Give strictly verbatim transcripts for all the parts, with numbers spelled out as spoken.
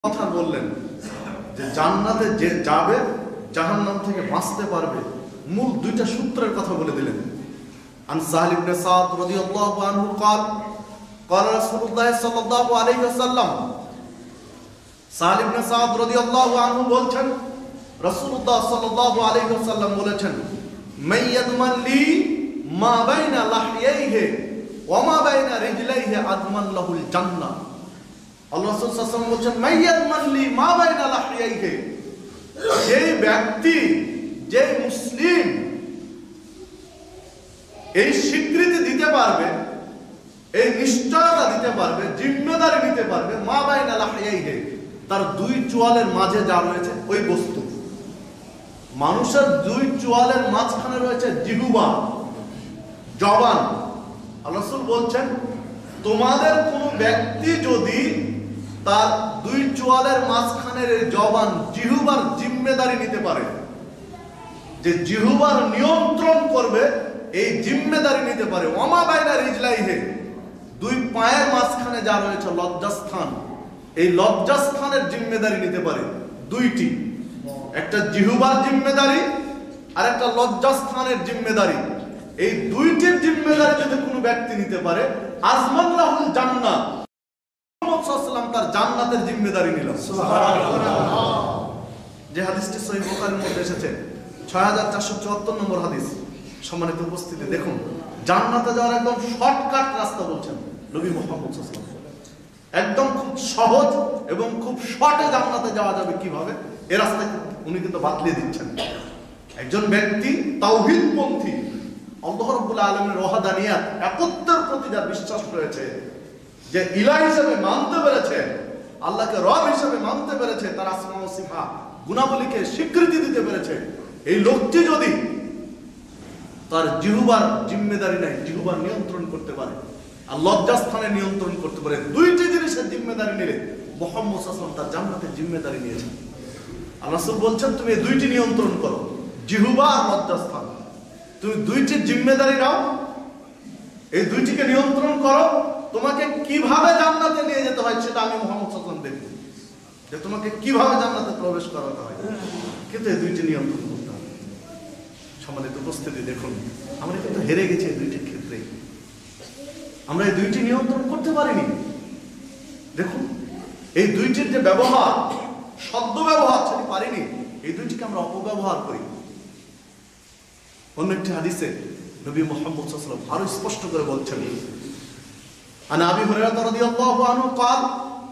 কথা বললেন যে জান্নাতে যে যাবে জাহান্নাম থেকে বাঁচতে পারবে, মূল দুইটা সূত্রের কথা বলে দিলেন। আন সাহল ইবনে সাদ রাদিয়াল্লাহু আনহু قال قال رسول الله صلى الله عليه وسلم, সাহল ইবনে সাদ রাদিয়াল্লাহু আনহু বলছেন রাসূলুল্লাহ সাল্লাল্লাহু আলাইহি ওয়াসাল্লাম বলেছেন, মান ইয়াদমান লি মা বাইনা লাহইয়াইহি ওয়া মা বাইনা রিজলাইহি আদমান লাহুল জান্নাহ। আল্লাহ রাসূল সাল্লাল্লাহু আলাইহি ওয়াসাল্লাম বলেছেন, মান ইয়াদমান লি মা বাইনা লাহইয়াইহি, যে ব্যক্তি যে মুসলিম এই স্বীকৃতি দিতে পারবে, এই নিশ্চয়তা দিতে পারবে, জিম্মেদারি নিতে পারবে, মা বাইনা লাহইয়াইহি, তার দুই চোয়ালের মাঝে যা রয়েছে ওই বস্তু। মানুষের দুই চোয়ালের মাঝখানে রয়েছে জিহ্বা, জবান। আল্লাহ রাসূল বলছেন, তোমাদের কোন ব্যক্তি যদি তার দুই চোয়ালের মাঝখানের এই জবান জিহ্বার জিম্মেদারি নিতে পারে, যে জিহ্বার নিয়ন্ত্রণ করবে, এই জিম্মেদারি নিতে পারে, ওমা বাইনা রিজলাইহি, দুই পায়ের মাঝখানে যা রয়েছে লজ্জাস্থান, এই লজ্জাস্থানের জিম্মেদারি নিতে পারে, দুইটি, একটা জিহ্বার জিম্মেদারি আর একটা লজ্জাস্থানের জিম্মেদারি। এই দুইটির জিম্মেদারি যদি কোনো ব্যক্তি নিতে পারে, আজমাল্লাহুল জান্নাহ, মুহাম্মদ সাল্লাল্লাহু আলাইহি ওয়াসাল্লাম তার জান্নাতের জিম্মেদারি নিল। সুবহানাল্লাহ। যে হাদিসটি সহিহ বুখারীর মধ্যে এসেছে, ছয় হাজার চারশো চুয়াত্তর নম্বর হাদিস। সম্মানিত উপস্থিতি, দেখুন জান্নাতে যাওয়ার একদম শর্টকাট রাস্তা বলছেন নবী মুহাম্মদ সাল্লাল্লাহু আলাইহি ওয়াসাল্লাম। একদম খুব সহজ এবং খুব শর্টে জান্নাতে যাওয়া যাবে কিভাবে, এই রাস্তা উনি কিন্তু বাতলিয়ে দিচ্ছেন। একজন ব্যক্তি তাওহীদপন্থী, আল্লাহ রাব্বুল আলামিনের ওয়াহদানিয়াত, একত্বের প্রতি যার বিশ্বাস রয়েছে, যে ইলাহ হিসেবে মানতে পেরেছে, আল্লাহকে রব হিসেবে মানতে পেরেছে, তার আসমা ও সিফাত গুণাবলীকে স্বীকৃতি দিতে পেরেছে, এই লোকটি যদি তার জিহ্বার জিম্মেদারি নাই, জিহ্বার নিয়ন্ত্রণ করতে পারে আর লজ্জাস্থানে নিয়ন্ত্রণ করতে পারে, দুইটি জিনিসের জিম্মেদারি নিলে মুহাম্মদ সাল্লাল্লাহু আলাইহি ওয়াসাল্লাম তার জান্নাতের জিম্মেদারি নিয়েছেন। আল্লাহ রাসূল বলছেন, তুমি এই দুইটি নিয়ন্ত্রণ করো, জিহ্বা আর লজ্জাস্থান, তুমি দুইটির জিম্মেদারি নাও, এই দুইটিকে নিয়ন্ত্রণ করো। তোমাকে কিভাবে জান্নাতে নিয়ে যেতে হয় সেটা আমি মুহাম্মদ সাল্লাল্লাহু আলাইহি ওয়াসাল্লাম দেখব, যে তোমাকে কিভাবে জান্নাতে প্রবেশ করাতে হয়, কিন্তু এই দুইটি নিয়ন্ত্রণ করতে হবে। সম্মানিত উপস্থিতি, দেখুন আমরা কিন্তু হেরে গেছি এই দুইটির ক্ষেত্রে, আমরা এই দুইটি নিয়ন্ত্রণ করতে পারিনি। দেখুন এই দুইটির যে ব্যবহার, সদ্য ব্যবহার সেটি পারিনি, এই দুইটিকে আমরা অপব্যবহার করি। অন্য একটি হাদিসে নবী মুহাম্মদ সাল্লাল্লাহু আলাইহি ওয়াসাল্লাম আরো স্পষ্ট করে বলছেন, আন আবি হুরায়রা রাদিয়াল্লাহু আনহু قال,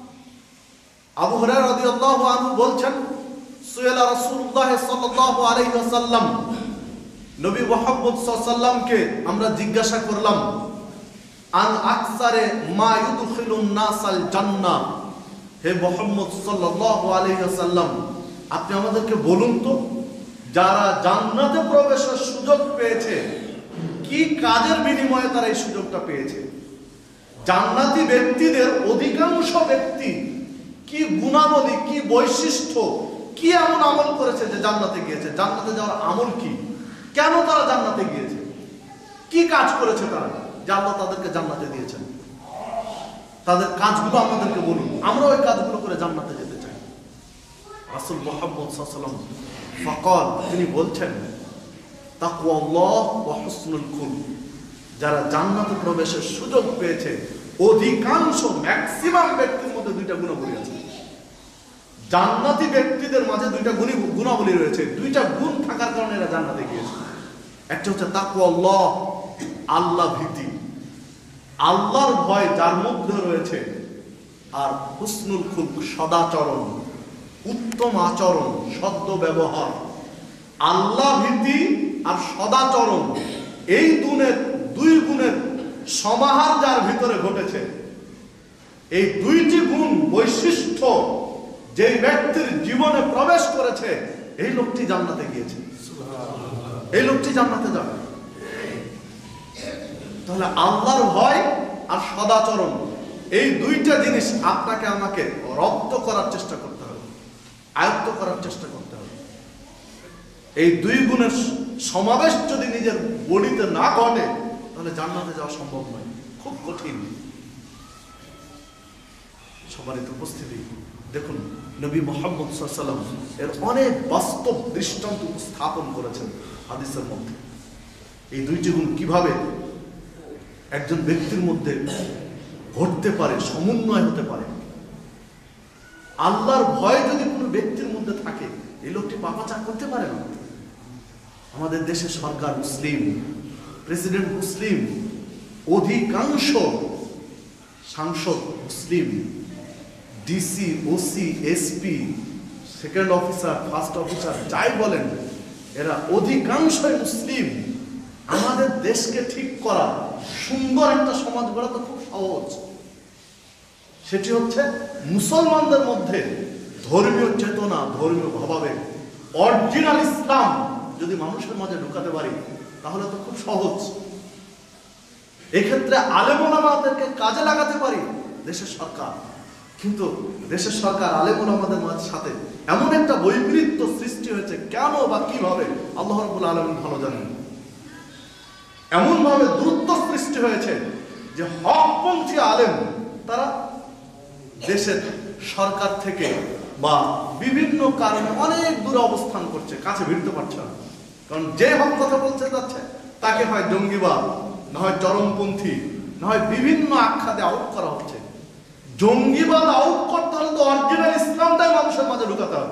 আবু হুরায়রা রাদিয়াল্লাহু আনহু বলছেন, সুয়েলা রাসূলুল্লাহ সাল্লাল্লাহু আলাইহি ওয়াসাল্লাম, নবী মুহাম্মদ সাল্লাল্লাহু আলাইহি ওয়াসাল্লামকে আমরা জিজ্ঞাসা করলাম, আন আকসারে মা ইউদখিলুন নাসাল জান্নাহ, হে মুহাম্মদ সাল্লাল্লাহু আলাইহি ওয়াসাল্লাম, আপনি আমাদেরকে বলুন তো, যারা জান্নাতে প্রবেশের সুযোগ পেয়েছে, কি কাজের বিনিময়ে তারা এই সুযোগটা পেয়েছে? জান্নাতি ব্যক্তিদের অধিকাংশ ব্যক্তি কি গুণাবলী, কি বৈশিষ্ট্য, কি এমন আমল করেছে যে জান্নাতে গিয়েছে? জান্নাতে যাওয়ার আমল কি? কেন তারা জান্নাতে গিয়েছে? কি কাজ করেছে তারা যে আল্লাহ তাদেরকে জান্নাতে দিয়েছেন? তাদের কাজগুলো আমাদেরকে বলুন, আমরা ওই কাজগুলো করে জান্নাতে যেতে চাই। রাসূল মুহাম্মদ সাল্লাল্লাহু আলাইহি ওয়াসাল্লাম ফাকাল, তিনি বলছেন, তাকওয়াল্লাহ ওয়া হুসনুল খুলুক, যারা জান্নাতে প্রবেশের সুযোগ পেয়েছে, অধিকাংশ ম্যাক্সিমাম ব্যক্তির মধ্যে দুইটা গুণাবলী আছে। জান্নাতি ব্যক্তিদের মাঝে দুইটা গুণী গুণাবলী রয়েছে, দুইটা গুণ থাকার কারণে এরা জান্নাতে গিয়েছে। একটা হচ্ছে তাকওয়াল্লাহ, আল্লাহ ভীতি, আল্লাহর ভয় যার মধ্যে রয়েছে, আর হুসনুল খুলুক, সদাচরণ, উত্তম আচরণ, সদ্য ব্যবহার। আল্লাহ ভীতি আর সদাচরণ, এই দুনের দুই গুণের সমাহার যার ভিতরে ঘটেছে, এই দুইটি গুণ বৈশিষ্ট্য যে ব্যক্তির জীবনে প্রবেশ করেছে, এই লোকটি জান্নাতে গিয়েছে, এই লোকটি জান্নাতে যাবে। তাহলে আল্লাহর ভয় আর সদাচরণ, এই দুইটা জিনিস আপনাকে আমাকে রপ্ত করার চেষ্টা করতে হবে, আয়ত্ত করার চেষ্টা করতে হবে। এই দুই গুণের সমাবেশ যদি নিজের বডিতে না ঘটে, তাহলে জান্নাতে যাওয়া সম্ভব নয়, খুব কঠিন। সম্মানিত উপস্থিতি, দেখুন নবী মুহাম্মদ সাল্লাল্লাহু আলাইহি ওয়াসাল্লাম এর অনেক বাস্তব দৃষ্টান্ত উপস্থাপন করেছেন হাদিসের মধ্যে। এই দুইটি গুণ কিভাবে একজন ব্যক্তির মধ্যে ঘটতে পারে, সমন্বয় হতে পারে। আল্লাহর ভয় যদি কোনো ব্যক্তির মধ্যে থাকে, এই লোকটি পাপাচার করতে পারে না। আমাদের দেশের সরকার মুসলিম, প্রেসিডেন্ট মুসলিম, অধিকাংশ সাংসদ মুসলিম, DC, OC, SP, second officer, first officer যাই বলেন, এরা অধিকাংশই মুসলিম। আমাদের দেশকে ঠিক করা, সুন্দর একটা সমাজ গড়া তো খুব সহজ। সেটি হচ্ছে মুসলমানদের মধ্যে ধর্মীয় চেতনা, ধর্মীয় ভাবাবেগ, অরিজিনাল ইসলাম যদি মানুষের মাঝে ঢুকাতে পারি তাহলে তো খুব সহজ। এক্ষেত্রে আলেম ওলামাদেরকে কাজে লাগাতে পারি দেশের সরকার, কিন্তু দেশের সরকার আলেম ওলামাদের মাঝে সাথে এমন একটা বৈপরীত্য সৃষ্টি হয়েছে, কেন বা কিভাবে আল্লাহ রাব্বুল আলামিন ভালো জানেন। এমন ভাবে দূরত্ব সৃষ্টি হয়েছে যে হকপন্থী আলেম তারা দেশের সরকার থেকে বা বিভিন্ন কারণে অনেক দূরে অবস্থান করছে, কাছে ভিড়তে পারছে না। কারণ যে হক কথা বলতে যাচ্ছে তাকে হয় জঙ্গিবাদ, না হয় চরমপন্থী, না হয় বিভিন্ন আখ্যাতে আউট করা হচ্ছে। জঙ্গিবাদ আউট করতে হলে তো অরিজিনাল ইসলামটাই মানুষের মাঝে ঢুকাতে হবে।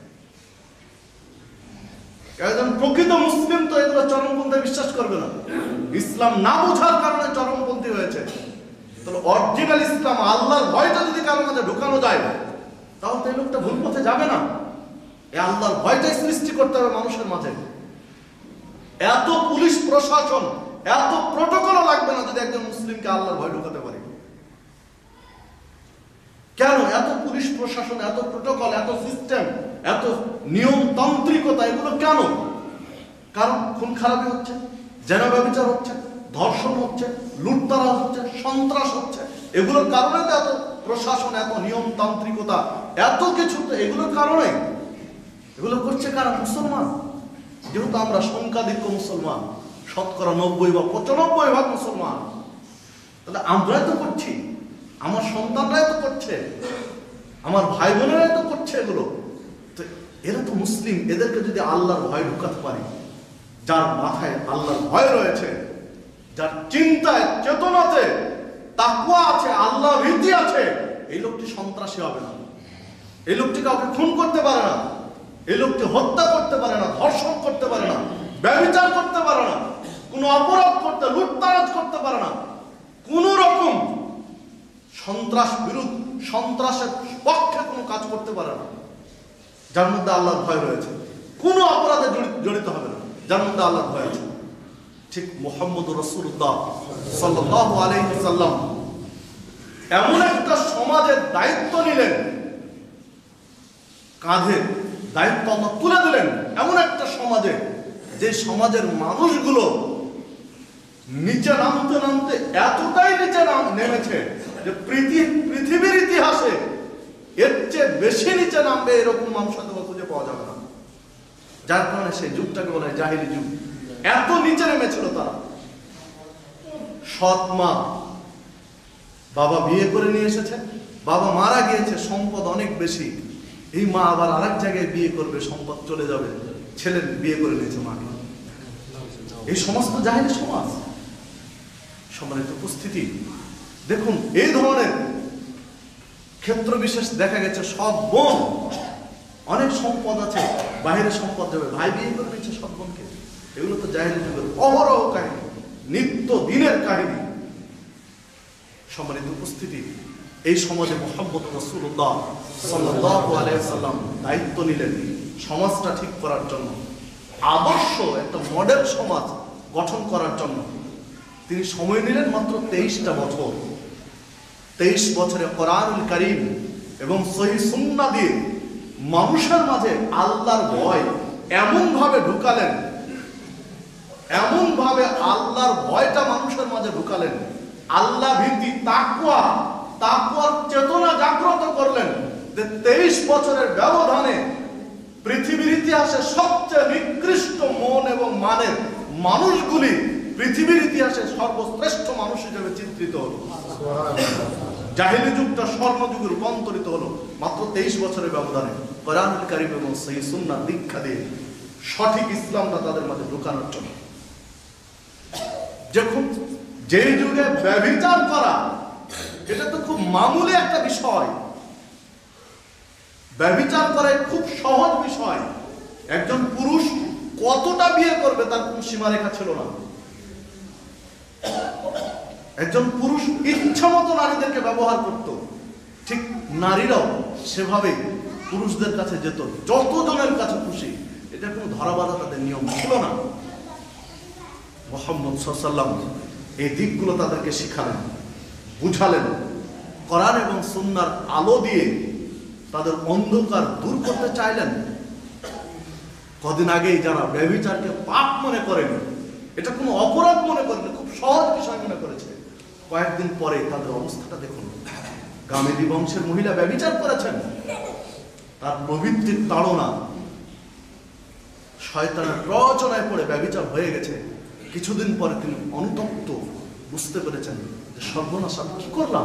একজন প্রকৃত মুসলিম তো এগুলো চরমপন্থায় বিশ্বাস করবে না। ইসলাম না বোঝার কারণে চরমপন্থী হয়েছে। তাহলে অরিজিনাল ইসলাম, আল্লাহর ভয়টা যদি কারোর মাঝে ঢুকানো যায় তাহলে তো এই লোকটা ভুল পথে যাবে না। এই আল্লাহর ভয়টাই সৃষ্টি করতে হবে মানুষের মাঝে। এত পুলিশ প্রশাসন, এত প্রটোকলও লাগবে না যদি একজন মুসলিমকে আল্লাহর ভয় ঢুকাতে পারে। কেন এত পুলিশ প্রশাসন, এত প্রটোকল, এত সিস্টেম, এত নিয়মতান্ত্রিকতা, এগুলো কেন? কারণ খুন খারাপি হচ্ছে, জেনা ব্যভিচার হচ্ছে, ধর্ষণ হচ্ছে, লুটতরাজ হচ্ছে, সন্ত্রাস হচ্ছে। এগুলোর কারণে তো এত প্রশাসন, এত নিয়মতান্ত্রিকতা, এত কিছু তো এগুলোর কারণে। এগুলো করছে কারা? মুসলমান। যেহেতু আমরা সংখ্যাধিক্য মুসলমান, শতকরা নব্বই বা পঁচানব্বই ভাগ মুসলমান, তাহলে আমরাই তো করছি, আমার সন্তানরাই তো করছে, আমার ভাই বোনেরাই তো করছে এগুলো। তো এরা তো মুসলিম, এদেরকে যদি আল্লাহর ভয় ঢুকাতে পারি, যার মাথায় আল্লাহর ভয় রয়েছে, যার চিন্তায় চেতনাতে তাকওয়া আছে, আল্লাহ ভীতি আছে, এই লোকটি সন্ত্রাসী হবে না, এই লোকটি কাউকে খুন করতে পারে না, এই লোকটি হত্যা করতে পারে না, ধর্ষণ করতে পারে না, ব্যভিচার করতে পারে না, কোনো অপরাধ করতে, লুটতরাজ করতে পারে না, কোন রকম সন্ত্রাস বিরোধ, সন্ত্রাসের পক্ষে কোনো কাজ করতে পারে না যার মধ্যে আল্লাহর ভয় রয়েছে। কোনো অপরাধে জড়িত হবে না যার মধ্যে আল্লাহর ভয় আছে। ঠিক মুহাম্মদুর রাসূলুল্লাহ সাল্লাল্লাহু আলাইহি ওয়াসাল্লাম এমন একটা সমাজের দায়িত্ব নিলেন, কাঁধে দায়িত্ব আল্লাহ তুলে দিলেন এমন একটা সমাজে, যে সমাজের মানুষগুলো নিচে নামতে নামতে এতটাই নিচে নেমেছে যে পৃথিবীর ইতিহাসে এর চেয়ে বেশি নিচে নামবে এরকম মানুষ হয়তো খুঁজে পাওয়া যাবে না। যার কারণে সেই যুগটাকে বলা হয় জাহিলি যুগ। এত নিচে নেমেছিল তারা। সৎ মা, বাবা বিয়ে করে নিয়ে এসেছে, বাবা মারা গিয়েছে, সম্পদ অনেক বেশি, এই মা আবার আরেক জায়গায় বিয়ে করবে, সম্পদ চলে যাবে, ছেলে বিয়ে করে নিয়েছে মাকে। এই সমস্ত জাহিলি সমাজ। সম্মানিত উপস্থিতি, দেখুন এই ধরনের ক্ষেত্র বিশেষ দেখা গেছে। সব বোন, অনেক সম্পদ আছে, বাইরে সম্পদ যাবে, ভাই বিয়ে করে নিচ্ছে সব বোনকে। এগুলো তো জাহিলি যুগের অহরহ কাহিনী, নিত্য দিনের কাহিনী। সম্মানিত উপস্থিতি, এই সমাজে মুহাম্মদ রাসূলুল্লাহ সাল্লাল্লাহু আলাইহি ওয়াসাল্লাম দায়িত্ব নিলেন সমাজটা ঠিক করার জন্য, আদর্শ একটা মডেল সমাজ গঠন করার জন্য। তিনি সময় নিলেন মাত্র তেইশটা বছর। তেইশ বছরে কোরআনুল কারীম এবং সহিহ সুন্নাহ দিয়ে মানুষের মাঝে আল্লাহর ভয় এমন ভাবে ঢুকালেন, এমন ভাবে আল্লাহর ভয়টা মানুষের মাঝে ঢুকালেন, আল্লাহ ভীতি, তাকওয়া, তাকওয়ার চেতনা জাগ্রত করলেন, যে তেইশ বছরের ব্যবধানে পৃথিবীর ইতিহাসে সবচেয়ে নিকৃষ্ট মন এবং মানের মানুষগুলি পৃথিবীর ইতিহাসে সর্বশ্রেষ্ঠ মানুষ হিসেবে চিত্রিত হলো। জাহিলি যুগটা স্বর্ণ যুগে রূপান্তরিত হলো। মাত্র তেইশ বছরের ব্যবধানে কোরআনুল কারীম এবং সহিহ সুন্নাহ দীক্ষা দিয়ে সঠিক ইসলামটা তাদের মাঝে ঢোকানোর জন্য। যখন যে যুগে ব্যভিচার করা এটা তো খুব মামুলি একটা বিষয়, ব্যভিচার করা খুব সহজ বিষয়। একজন পুরুষ কতটা বিয়ে করবে তার কোন সীমারেখা ছিল না। একজন পুরুষ ইচ্ছা মতো নারীদেরকে ব্যবহার করত, ঠিক নারীরাও সেভাবে পুরুষদের কাছে যেত, যতজনের কাছে খুশি। এটা কোনো ধরাবাধা তাদের নিয়ম ছিল না। মুহাম্মদ সাল্লাল্লাহু আলাইহি ওয়াসাল্লাম এই দিকগুলো তাদেরকে শিখালেন, বুঝালেন, কোরআন এবং সুন্নাহর আলো দিয়ে তাদের অন্ধকার দূর করতে চাইলেন। কদিন আগেই যারা ব্যভিচারকে পাপ মনে করেন, এটা কোনো অপরাধ মনে করেন, খুব সহজ বিষয় মনে করেছে, কয়েকদিন পরে তাদের অবস্থাটা দেখুন। গামেদী বংশের মহিলা ব্যভিচার করেছেন, তার প্রবৃত্তির তাড়না শয়তানের প্ররোচনায় পড়ে ব্যভিচার হয়ে গেছে। কিছুদিন পরে তিনি অনুতপ্ত বুঝতে পেরেছেন যে সর্বনাশ আমি কি করলাম।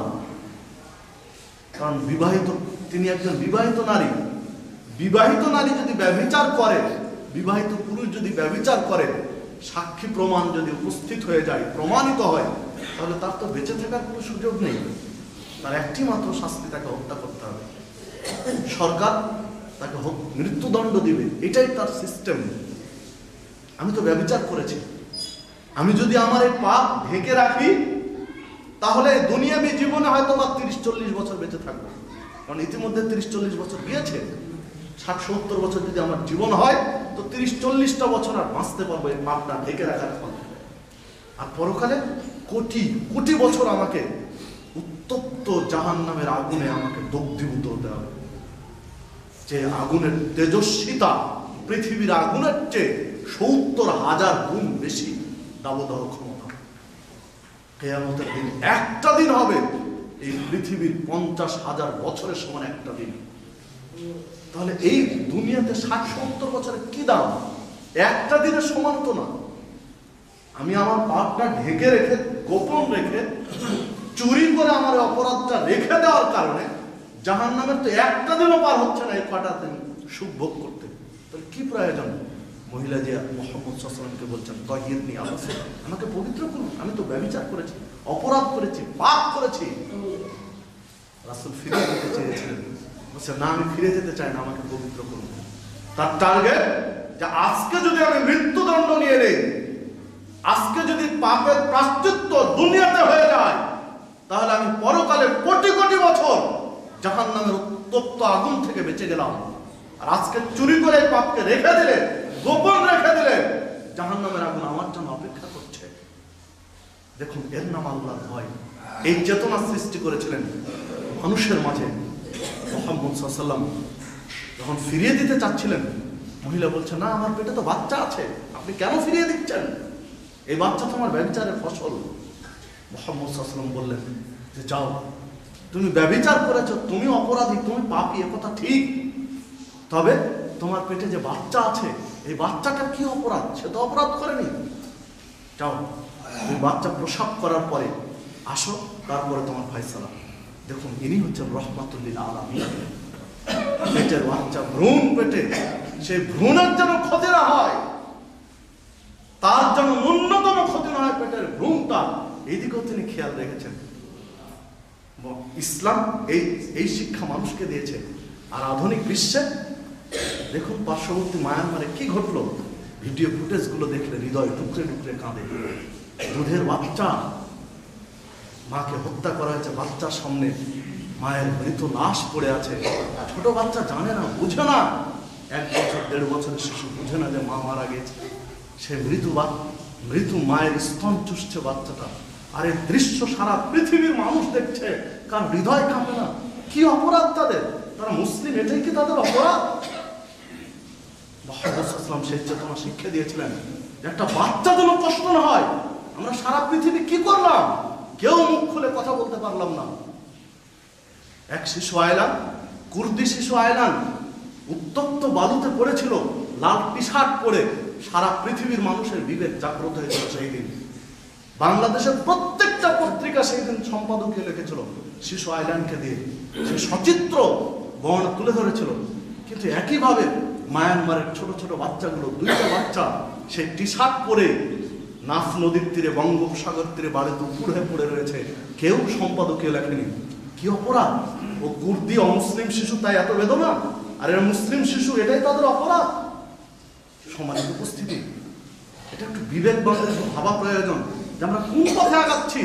কারণ বিবাহিত, তিনি একজন বিবাহিত নারী, বিবাহিত নারী যদি ব্যভিচার করে, বিবাহিত পুরুষ যদি ব্যভিচার করে, সাক্ষী প্রমাণ যদি উপস্থিত হয়ে যায়, প্রমাণিত হয়, তাহলে তার তো বেঁচে থাকার কোনো সুযোগ নেই। তার একটি মাত্র শাস্তি, তাকে হত্যা করতে হবে। সরকার তাকে মৃত্যুদণ্ড দিবে, এটাই তার সিস্টেম। আমি তো ব্যভিচার করেছি, আমি যদি আমার এই পাপ ঢেকে রাখি তাহলে দুনিয়াবী জীবনে হয়তো বা তিরিশ চল্লিশ বছর বেঁচে থাকবো। কারণ ইতিমধ্যে তিরিশ চল্লিশ বছর গিয়েছে। ষাট সত্তর বছর যদি আমার জীবন হয় তো তিরিশ চল্লিশটা বছর আর বাঁচতে পারবো এই পাপটা ঢেকে রাখার ফলে। আর পরকালে কোটি কোটি বছর আমাকে উত্তপ্ত জাহান্নামের আগুনে আমাকে দগ্ধীভূত হতে হবে। যে আগুনের তেজস্বিতা পৃথিবীর আগুনের চেয়ে সত্তর হাজার গুণ বেশি দাবদাহ ক্ষমতা। কিয়ামতের দিন একটা দিন হবে এই পৃথিবীর পঞ্চাশ হাজার বছরের সমান একটা দিন। তাহলে এই দুনিয়াতে ষাট সত্তর বছরের কি দাম? একটা দিনের সমান তো না। আমি আমার পাপটা ঢেকে রেখে, গোপন রেখে, চুরি করে আমার অপরাধটা রেখে দেওয়ার কারণে জাহান্নামের তো একটা দিনও পার হচ্ছে না এই কটা দিন সুখ ভোগ করতে। তাহলে কি প্রয়োজন? মহিলা যে মুহাম্মদ সাল্লাল্লাহু আলাইহি ওয়াসাল্লামকে বলছেন তাহিরনি আলাসে, আমাকে পবিত্র করুন, আমি তো ব্যভিচার করেছি, অপরাধ করেছি, পাপ করেছি। রাসূল ফিরে যেতে চেয়েছিলেন, বলছে না আমি ফিরে যেতে চাই না, আমাকে পবিত্র করুন। তার টার্গেট যে আজকে যদি আমি মৃত্যুদণ্ড নিয়ে নেই, আজকে যদি পাপের প্রায়শ্চিত্ত দুনিয়াতে হয়ে যায়, তাহলে আমি পরকালে কোটি কোটি বছর জাহান্নামের উত্তপ্ত আগুন থেকে বেঁচে গেলাম। আর আজকে চুরি করে পাপকে রেখে দিলে, গোপন রেখে দিলে, জাহান্নামের আগুন আমার জন্য অপেক্ষা করছে। দেখুন এর নাম আল্লাহর ভয়। এই চেতনা সৃষ্টি করেছিলেন মানুষের মাঝে। মুহাম্মদ সাল্লাল্লাহু আলাইহি ওয়াসাল্লাম যখন ফিরিয়ে দিতে চাচ্ছিলেন, মহিলা বলছে না আমার পেটে তো বাচ্চা আছে, আপনি কেন ফিরিয়ে দিচ্ছেন? এই বাচ্চা তো আমার ব্যভিচারের ফসল। মুহাম্মদ সাল্লাল্লাহু আলাইহি ওয়াসাল্লাম বললেন যে যাও, তুমি ব্যভিচার করেছো, তুমি অপরাধী, তুমি পাপী, এ কথা ঠিক। তবে তোমার পেটে যে বাচ্চা আছে, এই বাচ্চাটার কি অপরাধ? সে তো অপরাধ করেনি। যাও, তুমি বাচ্চা প্রসব করার পরে আসো, তারপরে তোমার ফয়সালা। দেখুন ইনি হচ্ছেন রহমাতুল লিল আলামিন। পেটের বাচ্চা, ভ্রূণ পেটে, সেই ভ্রূণের যেন ক্ষতি না হয়, তার যেন ন্যূনতম ক্ষতি না হয় পেটের ভ্রূণটা, এইদিকেও তিনি খেয়াল রেখেছেন। ইসলাম এই এই শিক্ষা মানুষকে দিয়েছে। আর আধুনিক বিশ্বে দেখুন পার্শ্ববর্তী মায়ানমারে কি ঘটলো, ভিডিও ফুটেজ গুলো দেখলে হৃদয় টুকরে টুকরে কাঁদে। দুধের বাচ্চা, মাকে হত্যা করা হয়েছে, বাচ্চার সামনে মায়ের মৃত লাশ পড়ে আছে। ছোট বাচ্চা জানে না, বুঝে না, এক বছর দেড় বছরের শিশু বুঝে না যে মা মারা গেছে। সে মৃত্যু বা মৃত্যু মায়ের স্তন চুষছে বাচ্চাটা। আর এই দৃশ্য সারা পৃথিবীর মানুষ দেখছে, কার হৃদয় কাঁপে না? কি অপরাধ তাদের? তারা মুসলিম, এটাই কি তাদের অপরাধ? মুহাম্মদ সাল্লাল্লাহু আলাইহি ওয়াসাল্লাম সেই চেতনা শিক্ষা দিয়েছিলেন যে একটা বাচ্চা যেন কষ্ট না হয়। আমরা সারা পৃথিবী কি করলাম? কেউ মুখ খুলে কথা বলতে পারলাম না। এক শিশু আয়লান, কুর্দি শিশু আয়লান, উত্তপ্ত বালুতে পড়েছিল, লাল টি শার্ট পরে। সারা পৃথিবীর মানুষের বিবেক জাগ্রত হয়েছিল সেই দিন। বাংলাদেশের প্রত্যেকটা পত্রিকা সেই দিন সম্পাদকীয় লিখেছিল শিশু আয়লানকে দিয়ে। সে সচিত্র বর্ণনা তুলে ধরেছিল। কিন্তু একইভাবে মায়ানমারের ছোট ছোট বাচ্চাগুলো, দুইটা বাচ্চা সেই টি শার্ট পরে নাফ নদীর তীরে, বঙ্গোপসাগর তীরে বাড়িতে উপর হয়ে পড়ে রয়েছে, কেউ সম্পাদকীয় লেখেনি। কি অপরাধ! ও কুর্দি অমুসলিম শিশু, তাই এত বেদনা, আর এরা মুসলিম শিশু, এটাই তাদের অপরাধ। সমাজের উপস্থিতি, এটা একটু বিবেকবাদের ভাবা প্রয়োজন যে আমরা কোন পথে আগাচ্ছি,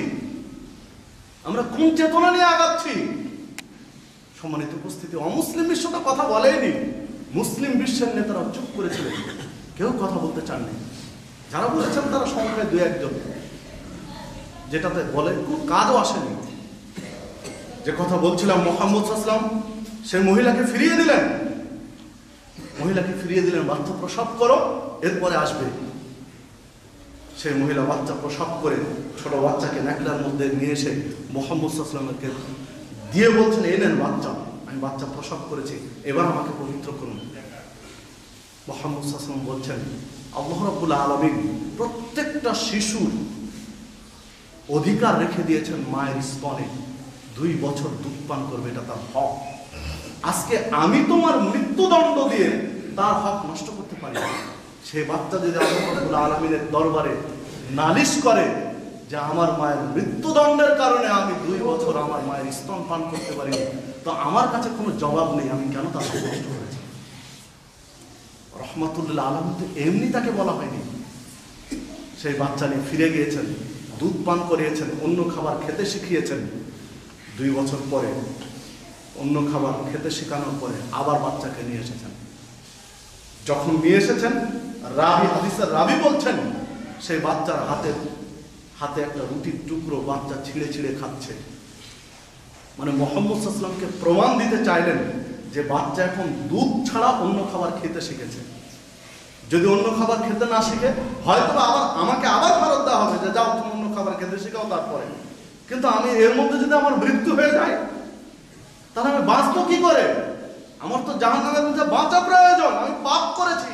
আমরা কোন চেতনা নিয়ে আগাচ্ছি। সম্মানিত উপস্থিতি, অমুসলিম বিশ্বটা কথা বলেনি, মুসলিম বিশ্বের নেতারা চুপ করেছিলেন, কেউ কথা বলতে চাননি। যারা বলেছেন তারা সংখ্যায় দু একজন, যেটাতে বলে কোন কাজও আসেনি। যে কথা বলছিলাম, মুহাম্মদ সাল্লাল্লাহু আলাইহি ওয়াসাল্লাম সেই মহিলাকে ফিরিয়ে দিলেন, মহিলাকে ফিরিয়ে দিলেন, বাচ্চা প্রসব করো, এরপরে আসবে। সেই মহিলা বাচ্চা প্রসব করে ছোট বাচ্চাকে ন্যাকড়ার মধ্যে নিয়ে এসে মুহাম্মদ সাল্লাল্লাহু আলাইহি ওয়াসাল্লামকে দিয়ে বলছেন, এই নেন বাচ্চা, আমি বাচ্চা প্রসব করেছি, এবার আমাকে পবিত্র করুন। মুহাম্মদ সাল্লাল্লাহু আলাইহি ওয়াসাল্লাম বলছেন, আল্লাহ রাব্বুল আলামিন প্রত্যেকটা শিশুর অধিকার রেখে দিয়েছেন মায়ের স্তনে, দুই বছর দুধ পান করবে, এটা তার হক। আজকে আমি তোমার মৃত্যুদণ্ড দিয়ে তার হক নষ্ট করতে পারি না। সে বাচ্চা যদি আল্লাহ রাব্বুল আলামিনের দরবারে নালিশ করে যে আমার মায়ের মৃত্যুদণ্ডের কারণে আমি দুই বছর আমার মায়ের স্তন পান করতে পারিনি, তো আমার কাছে কোনো জবাব নেই, আমি কেন তার হক নষ্ট করেছি। রহমাতুল্লাহ আলামিন তো এমনি তাকে বলা হয়নি। সেই বাচ্চা নিয়ে ফিরে গিয়েছেন, দুধ পান করিয়েছেন, অন্য খাবার খেতে শিখিয়েছেন। দুই বছর পরে অন্য খাবার খেতে শেখানোর পরে আবার বাচ্চাকে নিয়ে এসেছেন। যখন নিয়ে এসেছেন, রাবি হাদিসের রাবি বলছেন, সেই বাচ্চার হাতে হাতে একটা রুটির টুকরো বাচ্চা ছিঁড়ে ছিঁড়ে খাচ্ছে। মানে মুহাম্মদ সাল্লাল্লাহু আলাইহি ওয়াসাল্লামকে প্রমাণ দিতে চাইলেন যে বাচ্চা এখন দুধ ছাড়া অন্য খাবার খেতে শিখেছে। যদি অন্য খাবার খেতে না শিখে, হয়তো আবার আমাকে আবার ফেরত দেওয়া হবে যে যাও তুমি অন্য খাবার খেতে শিখাও তারপরে। কিন্তু আমি এর মধ্যে যদি আমার মৃত্যু হয়ে যায়, তাহলে আমি বাঁচবো কি করে? আমার তো জাহান্নামের মধ্যে বাঁচা প্রয়োজন, আমি পাপ করেছি।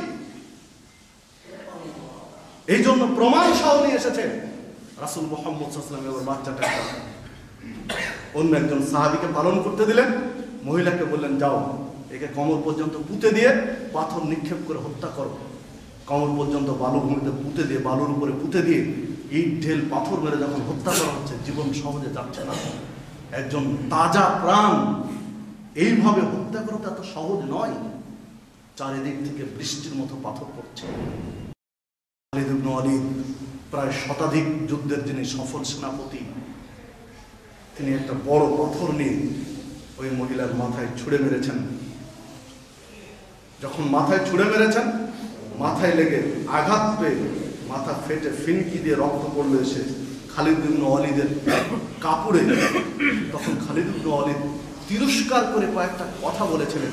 এই জন্য প্রমাণ সহ নিয়ে এসেছেন রাসূল মুহাম্মদ সাল্লাল্লাহু আলাইহি ওয়াসাল্লাম। এবার বাচ্চাটা অন্য একজন সাহাবীকে পালন করতে দিলেন। মহিলাকে বললেন, যাও একে কমর পর্যন্ত পুঁতে দিয়ে পাথর নিক্ষেপ করে হত্যা করো। কমর পর্যন্ত বালু ভূমিতে পুঁতে দিয়ে, বালুর উপরে পুঁতে দিয়ে ইট ঢেল পাথর মেরে যখন হত্যা করা হচ্ছে, জীবন সহজে যাচ্ছে না। একজন তাজা প্রাণ এইভাবে হত্যা করা তো এত সহজ নয়। চারিদিক থেকে বৃষ্টির মতো পাথর পড়ছে। খালিদ ইবনে ওয়ালিদ প্রায় শতাধিক যুদ্ধের যিনি সফল সেনাপতি, তিনি একটা বড় পাথর নিয়ে ওই মহিলার মাথায় ছুঁড়ে মেরেছেন। যখন মাথায় ছুঁড়ে মেরেছেন, মাথায় লেগে আঘাত পেয়ে মাথা ফেটে ফিনকি দিয়ে রক্ত পড়লো এসে খালিদ ইবনে ওয়ালিদের কাপড়ে। তখন খালিদ ইবনে ওয়ালিদ তিরস্কার করে কয়েকটা কথা বলেছিলেন,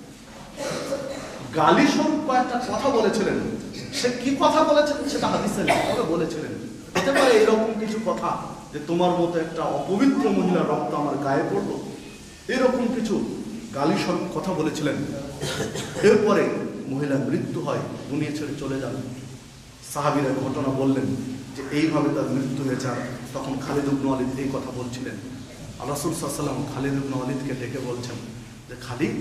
গালি স্বরূপ কয়েকটা কথা বলেছিলেন। সে কি কথা বলেছিলেন সেটা হাদিসে নেই, তবে বলেছিলেন হতে পারে এরকম কিছু কথা যে তোমার মতো একটা অপবিত্র মহিলার রক্ত আমার গায়ে পড়লো, এরকম কিছু গালি স্বরূপ কথা বলেছিলেন। এরপরে মহিলার মৃত্যু হয়, দুনিয়া ছেড়ে চলে যান। সাহাবীরা ঘটনা বললেন যে এইভাবে তার মৃত্যু হয়েছে। তখন খালিদ ইবনে ওয়ালিদ এই কথা বলছিলেন। রাসূল সাল্লাল্লাহু আলাইহি ওয়াসাল্লাম খালিদ ইবনে ওয়ালিদকে ডেকে বলছেন যে, খালিদ,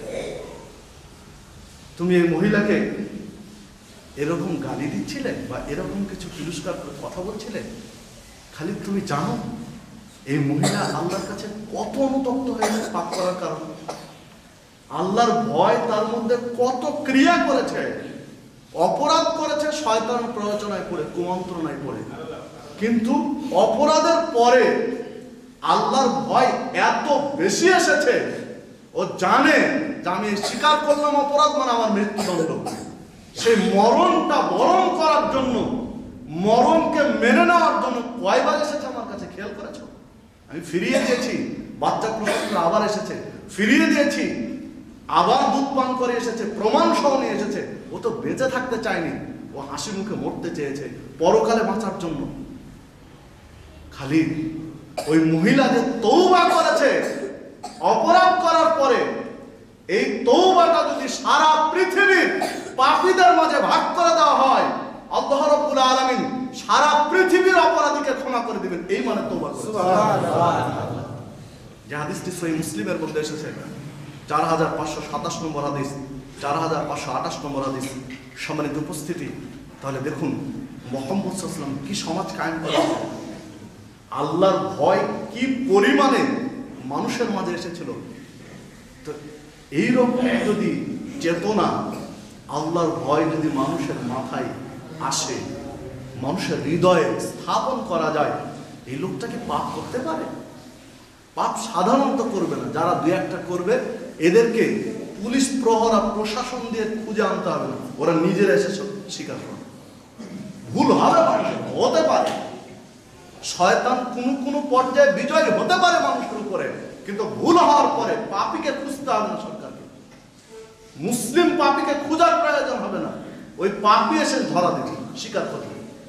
তুমি এই মহিলাকে এরকম গালি দিচ্ছিলে বা এরকম কিছু তিরস্কার করে কথা বলছিলে? খালিদ, তুমি জানো এই মহিলা আল্লাহর কাছে কত অনুতপ্ত হয়েছে পাপ করার কারণে? আল্লাহর ভয় তার মধ্যে কত ক্রিয়া করেছে, অপরাধ করেছে শয়তান প্ররোচনায় পড়ে, কুমন্ত্রণায় পড়ে। কিন্তু অপরাধের পরে আল্লাহর ভয় এত বেশি এসেছে, ও জানে যে আমি স্বীকার করলাম অপরাধ মানে আমার মৃত্যুদণ্ড। সেই মরণটা বরণ করার জন্য, মরণকে মেনে নেওয়ার জন্য কয়বার এসেছে আমার কাছে, খেয়াল করেছো? আমি ফিরিয়ে দিয়েছি, বাচ্চা প্রসব আবার এসেছে, ফিরিয়ে দিয়েছি, আবার দুধ পান করে এসেছে, প্রমাণ সহ নিয়ে এসেছে। ও তো বেঁচে থাকতে চায়নি, ও হাসি মুখে মরতে চেয়েছে পরকালে বাঁচার জন্য। খালিদ ওই মহিলা যে তওবা করেছে অপরাধ করার পরে, এই তওবাটা যদি সারা পৃথিবীর পাপীদের মাঝে ভাগ করে দেওয়া হয়, আল্লাহ রাব্বুল আলামিন সারা পৃথিবীর অপরাধীকে ক্ষমা করে দিবেন। এই মানে তওবা করেছে। সুবহানাল্লাহ। যে হাদিসটি সহিহ মুসলিমের মধ্যে এসেছে, চার হাজার পাঁচশো সাতাশ নম্বর হাদিস, চার হাজার পাঁচশো আঠাশ নম্বর হাদিস। সম্মানিত উপস্থিতি, তাহলে দেখুন মুহাম্মদ সাল্লাল্লাহু আলাইহি ওয়াসাল্লাম কি সমাজ কায়েম করেন, আল্লাহর ভয় কি পরিমাণে মানুষের মাঝে এসেছিল। তো এইরকম যদি চেতনা, আল্লাহর ভয় যদি মানুষের মাথায় আসে, মানুষের হৃদয়ে স্থাপন করা যায়, এই লোকটা কি পাপ করতে পারে? পাপ সাধারণত করবে না। যারা দুই একটা করবে এদেরকে পুলিশ প্রহরা প্রশাসন দিয়ে খুঁজে আনতে হবে না, ওরা নিজেরা এসে স্বীকার করে। ভুল হবে, মানুষের হতে পারে, শয়তান কোন কোন পর্যায়ে বিজয় হতে পারে মানুষের উপরে, কিন্তু ভুল হওয়ার পরে পাপীকে খুঁজতে হবে না সরকারকে। মুসলিম পাপীকে খোঁজার প্রয়োজন হবে না, ওই পাপী এসে ধরা দেবে, স্বীকার করবে।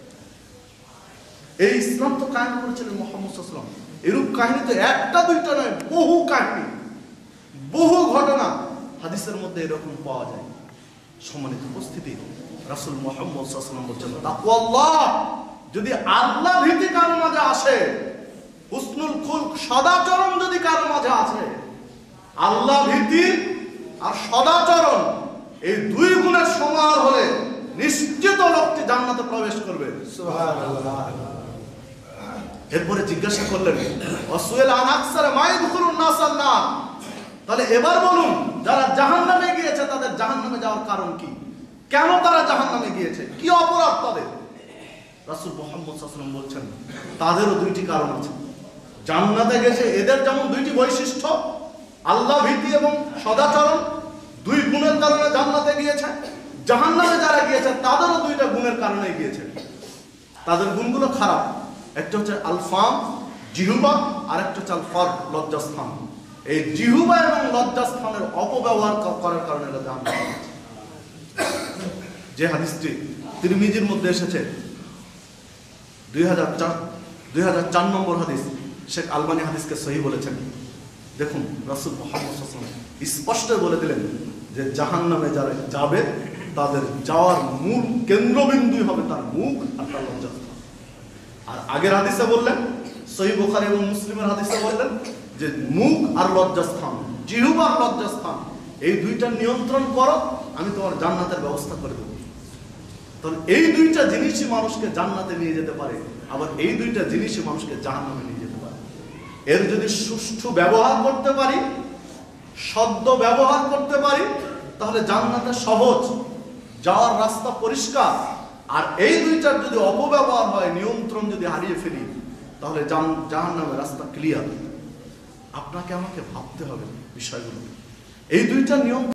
এই ইসলাম তো কায়েম করেছিলেন মুহাম্মদ সাল্লাল্লাহু আলাইহি ওয়াসাল্লাম। এরূপ কাহিনী তো একটা দুইটা নয়, বহু কাহিনী, বহু ঘটনা হাদিসের মধ্যে এরকম পাওয়া যায়। সম্মানিত উপস্থিতি, রাসূল মুহাম্মদ সাল্লাল্লাহু আলাইহি ওয়াসাল্লাম বলেছেন, তাকওয়াল্লাহ, যদি আল্লাহ ভীতি কারো মাঝে আসে, হুসনুল খুলক সদাচরণ যদি কারো মাঝে আছে, আল্লাহ ভীতি আর সদাচরণ এই দুই গুণের সমাহার হলে নিশ্চিত লোকটি জান্নাতে প্রবেশ করবে। সুবহানাল্লাহ। এরপরে জিজ্ঞাসা করলেন, ওয়াসুইল আন আকসার মা ইয়াদখুলুন নাসান নার, তাহলে এবার বলুন যারা জাহান্নামে গিয়েছে তাদের জাহান্নামে যাওয়ার কারণ কি? কেন তারা জাহান্নামে গিয়েছে? কি অপরাধ তাদের? রাসূল মুহাম্মদ সাল্লাল্লাহু আলাইহি ওয়াসাল্লাম বলছেন, তাদেরও দুইটি কারণ আছে। জান্নাতে গেছে এদের যেমন দুইটি বৈশিষ্ট্য, আল্লাহ ভীতি এবং সদাচরণ, দুই গুণের কারণে জান্নাতে গিয়েছে। জাহান্নামে যারা গিয়েছে তাদেরও দুইটা গুণের কারণে গিয়েছে। তাদের গুণগুলো খারাপ। একটা হচ্ছে আলফাম, জিহুবা, আর একটা হচ্ছে আল ফারদ, লজ্জাস্থান। এই জিহুবা এবং লজ্জাস্থানের অপব্যবহার করার কারণে এরা জাহান্নামে গেছে। যে হাদিসটি তিরমিজির মধ্যে এসেছে, দুই হাজার চার দুই হাজার চার নম্বর হাদিস, শেখ আলবানী হাদিসকে সহি বলেছেন। দেখুন রাসূল মুহাম্মদ সাল্লাল্লাহু আলাইহি ওয়াসাল্লাম স্পষ্ট বলে দিলেন যে জাহান্নামে যারা যাবে তাদের যাওয়ার মূল কেন্দ্রবিন্দুই হবে তার মুখ আর তার লজ্জাস্থান। আর আগের হাদিসে বললেন, সহিহ বুখারী এবং মুসলিমের হাদিসে বললেন যে মুখ আর লজ্জাস্থান, জিহ্বা আর লজ্জাস্থান, এই দুইটা নিয়ন্ত্রণ করো, আমি তোমার জান্নাতের ব্যবস্থা করে দেব। তাহলে এই দুইটা জিনিসই মানুষকে জান্নাতে নিয়ে যেতে পারে, আবার এই দুইটা জিনিসই মানুষকে জাহান্নামে নিয়ে যেতে পারে। এর যদি সুষ্ঠু ব্যবহার করতে পারি, সদ্য ব্যবহার করতে পারি, তাহলে জান্নাতে সহজ, যাওয়ার রাস্তা পরিষ্কার। আর এই দুইটার যদি অপব্যবহার হয়, নিয়ন্ত্রণ যদি হারিয়ে ফেলি, তাহলে জাহান্নামের রাস্তা ক্লিয়ার। আপনাকে আমাকে ভাবতে হবে বিষয়গুলো। এই দুইটা নিয়ম